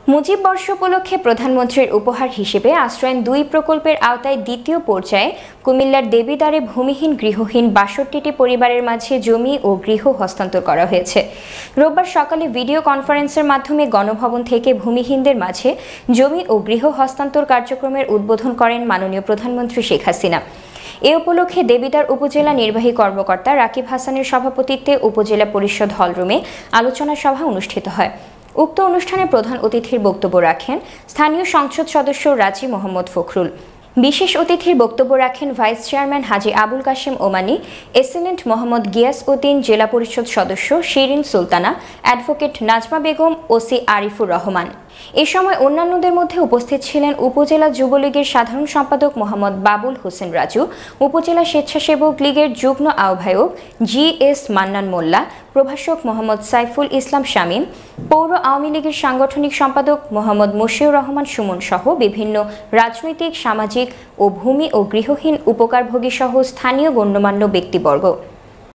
মুজিব বর্ষ উপলক্ষে প্রধানমন্ত্রীর উপহার হিসেবে আশ্রয়ন ২ প্রকল্পের আওতায় দ্বিতীয় পর্যায়ে কুমিল্লার দেবিদ্বারে ভূমিহীন গৃহহীন ৬২টি পরিবারের মাঝে জমি ও গৃহ হস্তান্তর করা হয়েছে। রোববার সকালে ভিডিও কনফারেন্সের মাধ্যমে গণভবন থেকে ভূমিহীনদের মাঝে জমি ও গৃহ হস্তান্তর কার্যক্রমের উদ্বোধন করেন মাননীয় প্রধানমন্ত্রী শেখ হাসিনা। এ উপলক্ষে দেবিদ্বার উপজেলা নির্বাহী কর্মকর্তা রাকিব হাসানের সভাপতিত্বে উপজেলা পরিষদ হলরুমে আলোচনা সভা অনুষ্ঠিত হয়। উক্ত অনুষ্ঠানে প্রধান অতিথির বক্তব্য রাখেন স্থানীয় সংসদ সদস্য রাজি মোহাম্মদ ফখরুল। বিশেষ অতিথির বক্তব্য রাখেন ভাইস চেয়ারম্যান হাজী আবুল কাশেম ওমানী, এসিলেন্ট মোহাম্মদ গিয়াস উদ্দিন, জেলা পরিষদ সদস্য শিরিন সুলতানা, অ্যাডভোকেট নাজমা বেগম, ওসি আরিফুর রহমান। এ সময় অন্যান্যদের মধ্যে উপস্থিত ছিলেন উপজেলা যুবলীগের সাধারণ সম্পাদক মোহাম্মদ বাবুল হোসেন রাজু, উপজেলা স্বেচ্ছাসেবক লীগের যুগ্ম আহ্বায়ক জি.এস. মান্নান মোল্লা, প্রভাষক মোহাম্মদ সাইফুল ইসলাম শামীম, পৌর আওয়ামী লীগের সাংগঠনিক সম্পাদক মোহাম্মদ মশিউর রহমান সুমন সহ বিভিন্ন রাজনৈতিক, সামাজিক ও ভূমি ও গৃহহীন উপকারভোগী সহ স্থানীয় গণ্যমান্য ব্যক্তিবর্গ।